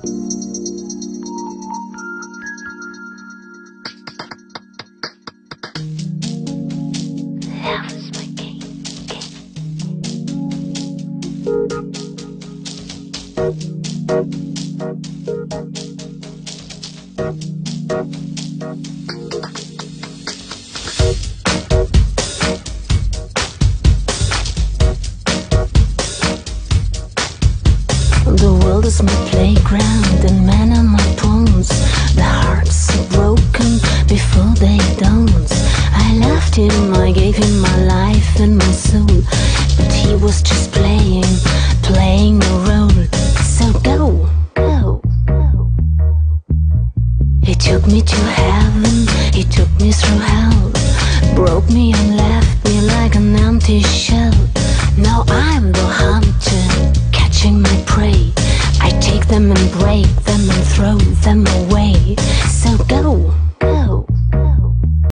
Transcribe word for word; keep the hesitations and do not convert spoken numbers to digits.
Love is my game, game. The world is my playground and men are my pawns. The hearts are broken before they dance. I loved him, I gave him my life and my soul, but he was just playing, playing a role. So go, go, go. He took me to heaven, he took me through hell, broke me and left me like an empty shell. Now I'm the hunter, catching my prey. I take them and break them and throw them away.